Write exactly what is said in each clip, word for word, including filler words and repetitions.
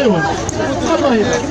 ايوه الله يبارك.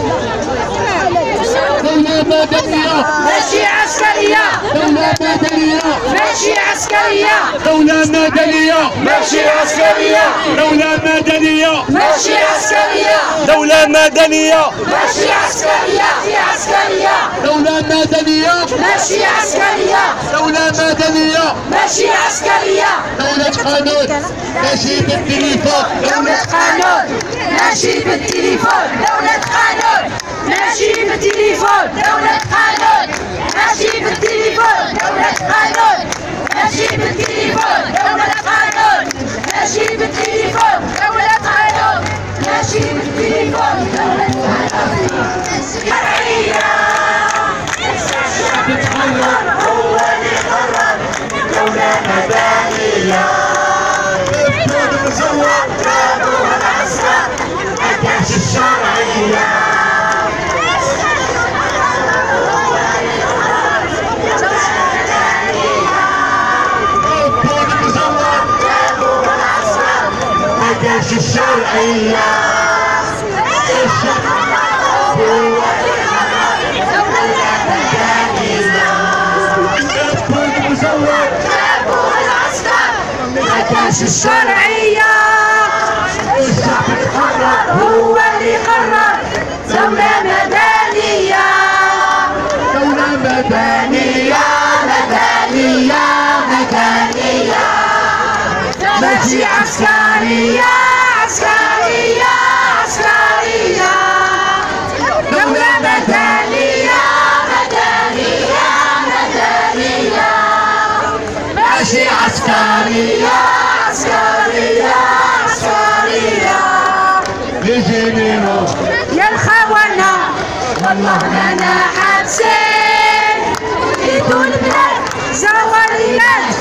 دولة مدنية ماشي عسكرية. دولة مدنية ماشي عسكرية. دولة مدنية ماشي عسكرية. دولة مدنية ماشي عسكرية. دولة مدنية ماشي عسكرية. في عسكرية. دولة مدنية ماشي عسكرية. دولة مدنية ماشي عسكرية. دولة قانون ماشي بالتليفون. دولة قانون ماشي بالتليفون. دولة قانون ماشي بالتليفون. دولة قانون ماشي بالتليفون. دولة قانون ماشي بالتليفون. دولة قانون ماشي بالتليفون. دولة قانون ماشي بالتليفون. دولة قانون شرعية. الشعب يتحرر هو اللي قرر. دولة مدنية. الدود مزور جابوها العسكر. ما كانش الشرعية. الشرعية. الشعب هو دولة مدنية. الدود مزور جابوها العسكر. ما كانش الشرعية. الشعب يتحرر هو اللي قرر. دولة مدنية. دولة مدنية مدنية مدنية. ماشي عسكرية. عسكرية عسكرية. دولة مدنية. مدنية مدنية. ماشي عسكرية. عسكرية عسكرية. لجنينو يا الخونة والله انا حابسين. يدوا البلاد زواليات.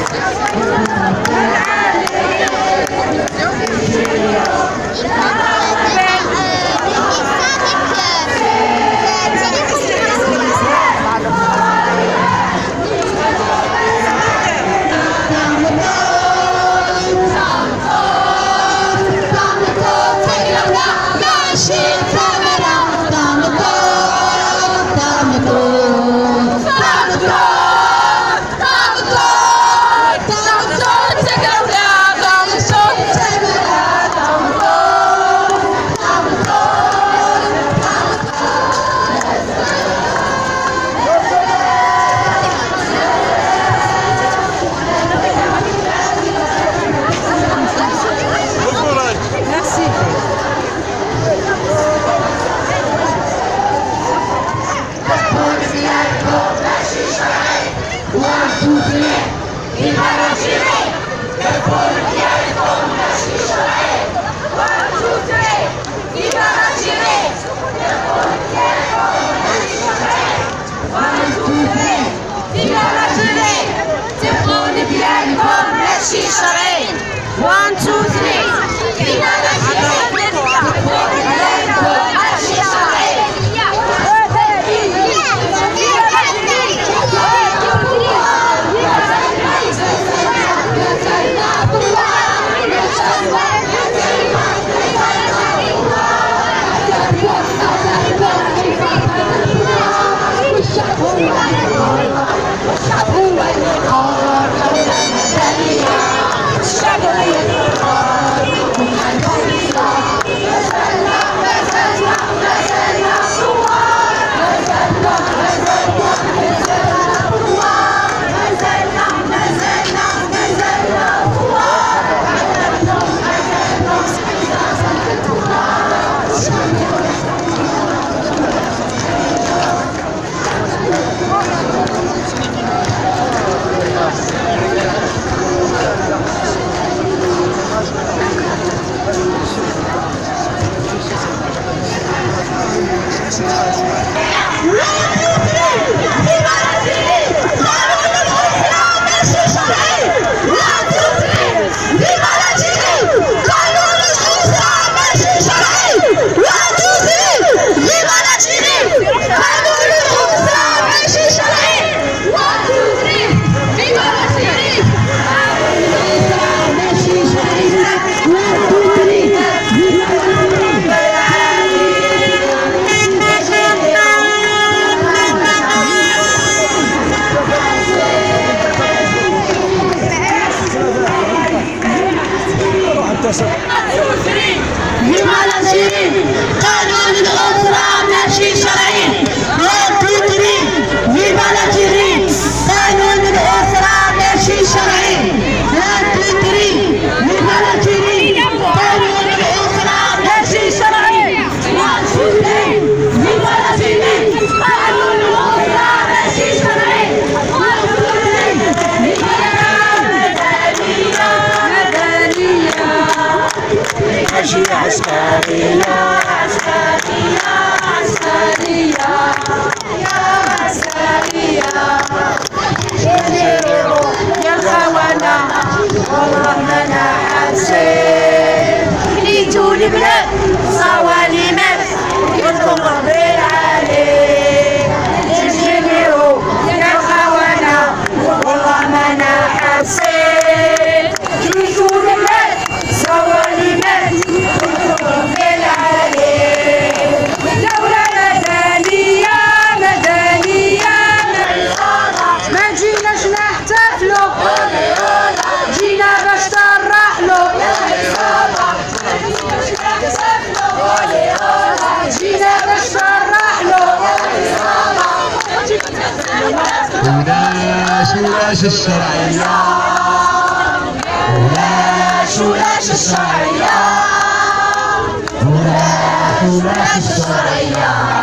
One, two, three. الشعب هو اللي قرر. الشعب هو اللي قرر. حابسين كليتو البلاد صواليمات كلكم ربي العالي تجيبيو يا خوانا والله مانا حابسين كليتو البلاد صواليمات كلكم ربي العالي دولة مدنية مدنية ما جيناش نحتفلو جينا باش ترحلو جينا باش ترحلو ولاش ولاش الشرعية ولاش ولاش الشرعية ولاش ولاش الشرعية